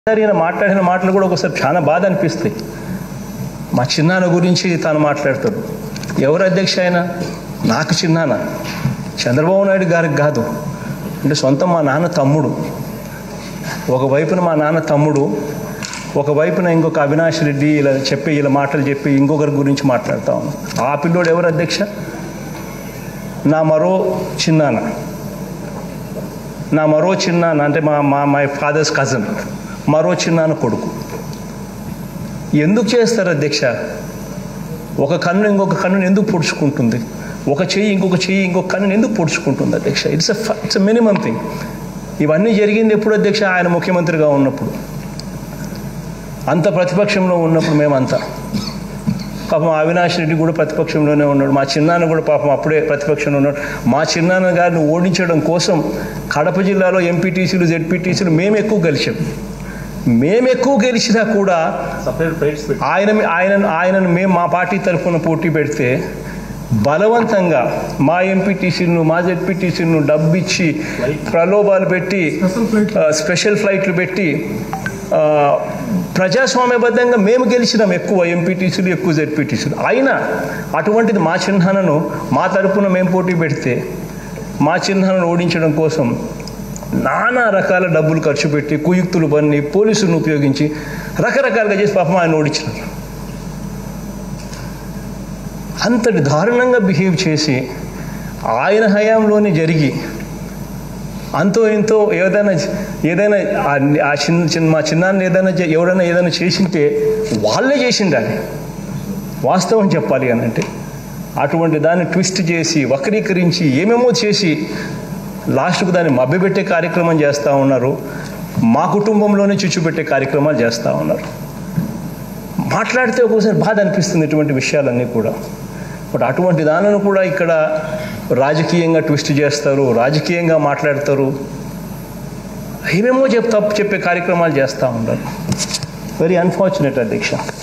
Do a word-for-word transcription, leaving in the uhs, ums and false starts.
ఈయన మాట్లాడిన మాటలు కూడా ఒకసారి చాలా బాధ అనిపిస్తాయి. మా చిన్నాన్న గురించి తాను మాట్లాడతాడు. ఎవరు అధ్యక్ష ఆయన? నాకు చిన్నాన్న, చంద్రబాబు నాయుడు గారికి కాదు. అంటే సొంతం మా నాన్న తమ్ముడు. ఒకవైపున మా నాన్న తమ్ముడు, ఒకవైపున ఇంకొక అవినాష్ రెడ్డి ఇలా చెప్పి ఇలా మాటలు చెప్పి ఇంకొకరి గురించి మాట్లాడుతూ ఉన్నాం. ఆ పిల్లోడు ఎవరు అధ్యక్ష? నా మరో చిన్నాన్న, నా మరో చిన్నాన్న అంటే మా మా మై ఫాదర్స్ కజన్, మరో చిన్నాన్న కొడుకు. ఎందుకు చేస్తారు అధ్యక్ష? ఒక కన్ను ఇంకొక కన్నుని ఎందుకు పొడుచుకుంటుంది? ఒక చెయ్యి ఇంకొక చెయ్యి ఇంకొక కన్నుని ఎందుకు పొడుచుకుంటుంది అధ్యక్ష? It's it's a minimum thing. ఇవన్నీ జరిగింది ఎప్పుడు అధ్యక్ష? ఆయన ముఖ్యమంత్రిగా ఉన్నప్పుడు, అంత ప్రతిపక్షంలో ఉన్నప్పుడు. మేమంతా పాపం అవినాష్ రెడ్డి కూడా ప్రతిపక్షంలోనే ఉన్నాడు. మా చిన్నాన్న కూడా పాపం అప్పుడే ప్రతిపక్షంలో ఉన్నాడు. మా చిన్నాన్న గారిని ఓడించడం కోసం కడప జిల్లాలో ఎంపీటీసీలు జెడ్పీటీసీలు మేము ఎక్కువ గెలిచాం. మేము ఎక్కువ గెలిచినా కూడా ఆయన ఆయన ఆయనను మేము మా పార్టీ తరఫున పోటీ పెడితే బలవంతంగా మా ఎంపీటీసీలను మా జెడ్పీటీసీలను డబ్బు ఇచ్చి ప్రలోభాలు పెట్టి స్పెషల్ ఫ్లైట్లు పెట్టి ప్రజాస్వామ్యబద్ధంగా మేము గెలిచినాం ఎక్కువ ఎంపీటీసీలు ఎక్కువ జెడ్పీటీసీలు. అయినా అటువంటిది మా చిహ్నాలను మా తరఫున మేము పోటీ పెడితే మా చిహ్నాలను ఓడించడం కోసం నానా రకాల డబ్బులు ఖర్చు పెట్టి కుయుక్తులు బన్ని పోలీసులను ఉపయోగించి రకరకాలుగా చేసి పాపం ఆయన ఓడించినారు. అంతటి దారుణంగా బిహేవ్ చేసి ఆయన హయాంలోనే జరిగి అంతో ఇంతో ఏదైనా ఏదైనా ఆ చిన్న చిన్న మా చిన్నాన్ని ఏదైనా ఎవరైనా ఏదైనా చేసింటే వాళ్ళే చేసిండాలి వాస్తవం చెప్పాలి అని అంటే. అటువంటి దాన్ని ట్విస్ట్ చేసి వక్రీకరించి ఏమేమో చేసి లాస్ట్కు దాన్ని మభ్యపెట్టే కార్యక్రమం చేస్తూ ఉన్నారు. మా కుటుంబంలోనే చిచ్చుపెట్టే కార్యక్రమాలు చేస్తూ ఉన్నారు. మాట్లాడితే ఒక్కోసారి బాధ అనిపిస్తుంది ఇటువంటి విషయాలన్నీ కూడా. బట్ అటువంటి దానిని కూడా ఇక్కడ రాజకీయంగా ట్విస్ట్ చేస్తారు, రాజకీయంగా మాట్లాడతారు, ఏమేమో చెప్తా చెప్పే కార్యక్రమాలు చేస్తూ ఉంటారు. వెరీ అన్ఫార్చునేట్ అధ్యక్ష.